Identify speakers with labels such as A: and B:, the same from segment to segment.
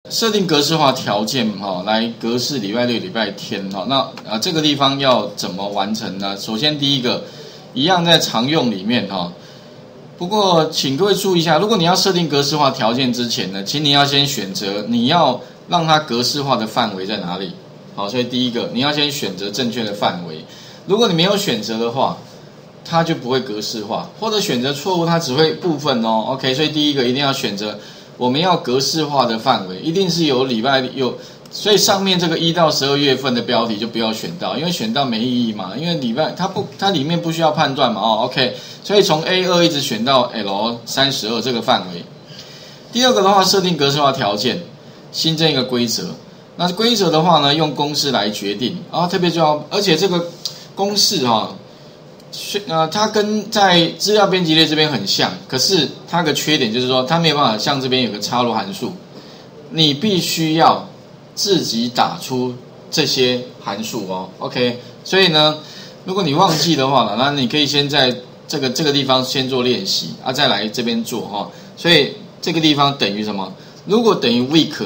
A: 设定格式化条件来格式礼拜六、礼拜天那这个地方要怎么完成呢？首先第一个，一样在常用里面不过请各位注意一下，如果你要设定格式化条件之前呢，请你要先选择你要让它格式化的范围在哪里。好，所以第一个你要先选择正确的范围。如果你没有选择的话，它就不会格式化，或者选择错误，它只会部分OK， 所以第一个一定要选择我们要格式化的范围，一定是有礼拜有。所以上面这个1到12月份的标题就不要选到，因为选到没意义嘛。因为它里面不需要判断嘛OK， 所以从 A2 一直选到 L32 这个范围。第二个的话，设定格式化条件，新增一个规则。那规则的话呢，用公式来决定特别重要，而且这个公式它跟在资料编辑列这边很像，可是它有个缺点就是说，它没有办法像这边有个插入函数，你必须要自己打出这些函数OK， 所以呢，如果你忘记的话那你可以先在这个地方先做练习再来这边做所以这个地方等于什么？如果等于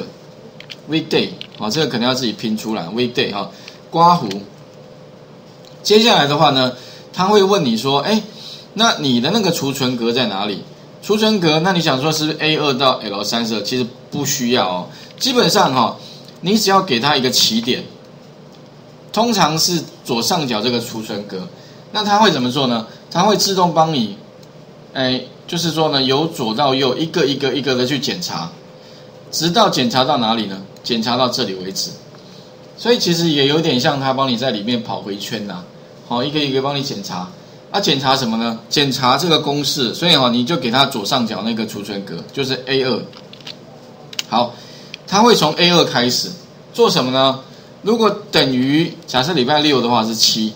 A: weekday 这个可能要自己拼出来 weekday 刮胡。接下来的话呢，他会问你说，那你的那个储存格在哪里？储存格，那你想说是不是 A2 到 L32？ 其实不需要基本上你只要给它一个起点，通常是左上角这个储存格，那它会怎么做呢？它会自动帮你，就是说呢，由左到右一个一个的去检查，直到检查到哪里呢？检查到这里为止。所以其实也有点像它帮你在里面跑回圈一个一个帮你检查。检查什么呢？检查这个公式，所以你就给它左上角那个储存格，就是 A2。好，它会从 A2 开始做什么呢？如果等于假设礼拜六的话是7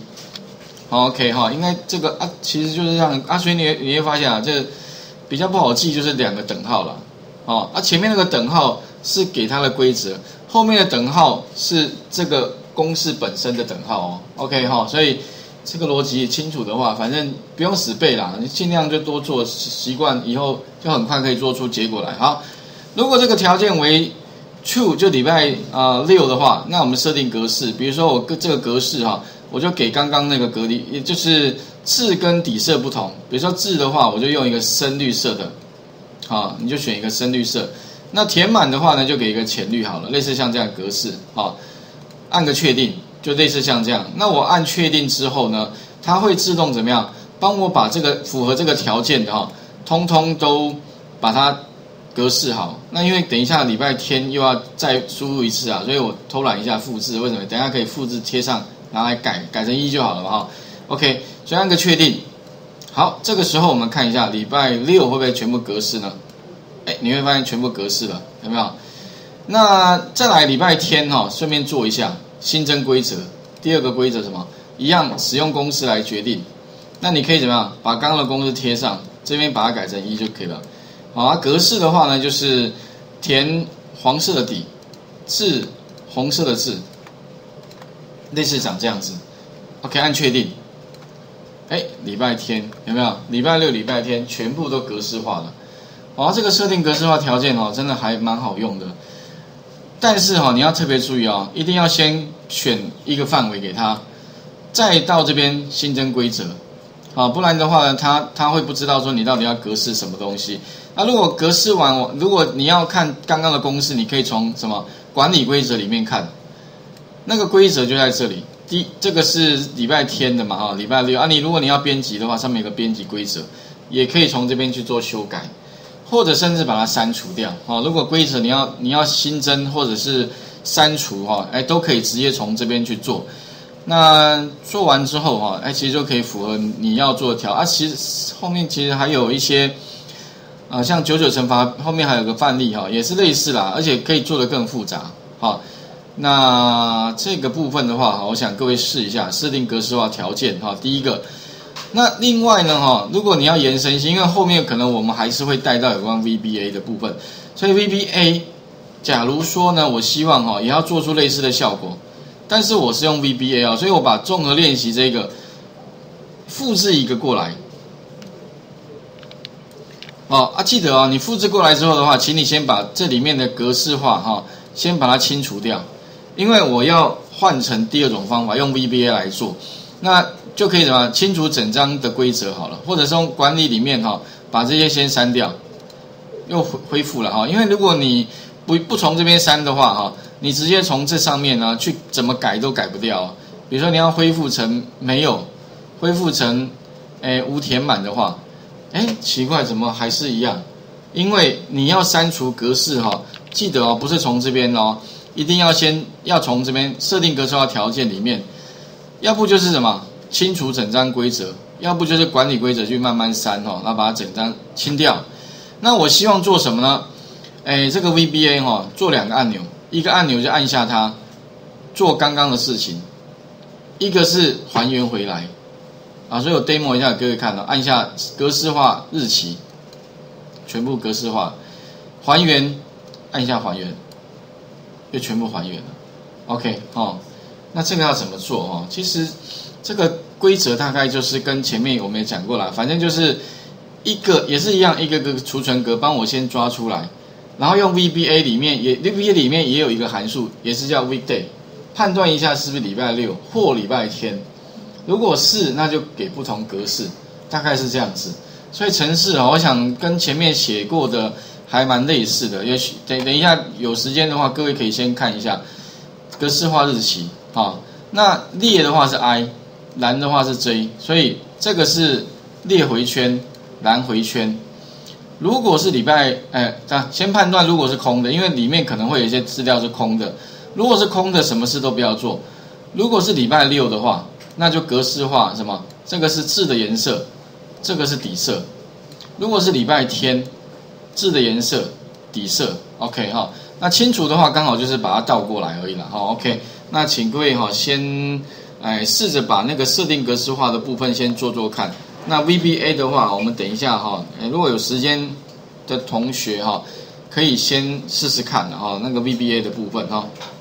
A: ，OK 应该这个其实就是这样所以你会发现这个比较不好记，就是2个等号了前面那个等号是给它的规则，后面的等号是这个公式本身的等号OK 所以这个逻辑清楚的话，反正不用死背啦，你尽量就多做，习惯以后就很快可以做出结果来。好，如果这个条件为 true， 就礼拜6的话，那我们设定格式，比如说我这个格式我就给刚刚那个格里，也就是字跟底色不同。比如说字的话，我就用一个深绿色的，你就选一个深绿色。那填满的话呢，就给一个浅绿好了，类似像这样的格式按个确定。就类似像这样，那我按确定之后呢，它会自动怎么样？帮我把这个符合这个条件的通通都把它格式好。那因为等一下礼拜天又要再输入一次所以我偷懒一下复制。为什么？等一下可以复制贴上，拿来改成1就好了OK， 所以按个确定。好，这个时候我们看一下礼拜6会不会全部格式呢？你会发现全部格式了，有没有？那再来礼拜天顺便做一下。新增规则，第二个规则什么？一样使用公式来决定。那你可以怎么样？把刚刚的公式贴上，这边把它改成1就可以了。格式的话呢，就是填黄色的底，字红色的字，类似长这样子。OK， 按确定。礼拜天有没有？礼拜6、礼拜天全部都格式化了。这个设定格式化条件真的还蛮好用的。但是你要特别注意一定要先选一个范围给它，再到这边新增规则，不然的话呢，它会不知道说你到底要格式什么东西。那如果格式完，如果你要看刚刚的公式，你可以从什么管理规则里面看，那个规则就在这里。这个是礼拜天的嘛礼拜6如果你要编辑的话，上面有个编辑规则，也可以从这边去做修改。或者甚至把它删除掉如果规则你要新增或者是删除都可以直接从这边去做。那做完之后其实就可以符合你要做的条其实后面其实还有一些像99乘法后面还有个范例也是类似啦，而且可以做得更复杂那这个部分的话我想各位试一下设定格式化条件第一个。那另外呢如果你要延伸性，因为后面可能我们还是会带到有关 VBA 的部分，所以 VBA 假如说呢我希望也要做出类似的效果，但是我是用 VBA 所以我把综合练习这个复制一个过来， 记得你复制过来之后的话，请你先把这里面的格式化先把它清除掉，因为我要换成第二种方法，用 VBA 来做，那就可以怎么清除整张的规则好了，或者是用管理里面把这些先删掉，又恢复了因为如果你不从这边删的话你直接从这上面去怎么改都改不掉比如说你要恢复成没有，恢复成无填满的话，奇怪怎么还是一样？因为你要删除格式记得不是从这边一定要从这边设定格式化条件里面，要不就是什么清除整张规则，要不就是管理规则去慢慢删然后把它整张清掉。那我希望做什么呢？这个 VBA 做2个按钮，一个按钮就按下它，做刚刚的事情，一个是还原回来所以我 demo 一下给各位看按下格式化日期，全部格式化，还原，按一下还原，就全部还原了。OK 那这个要怎么做其实这个规则大概就是跟前面我们也讲过了，反正就是也是一样，一个个储存格帮我先抓出来，然后用 VBA 里面也有一个函数，也是叫 weekday， 判断一下是不是礼拜六或礼拜天。如果是，那就给不同格式，大概是这样子。所以程式我想跟前面写过的还蛮类似的。也许等一下有时间的话，各位可以先看一下格式化日期那列的话是 I， 栏的话是 J， 所以这个是列回圈，栏回圈。如果是礼拜先判断如果是空的，因为里面可能会有一些资料是空的。如果是空的，什么事都不要做。如果是礼拜六的话，那就格式化什么？这个是字的颜色，这个是底色。如果是礼拜天，字的颜色，底色 ，OK 那清除的话，刚好就是把它倒过来而已啦OK， 那请各位先试着把那个设定格式化的部分先做做看。那 VBA 的话，我们等一下如果有时间的同学可以先试试看那个 VBA 的部分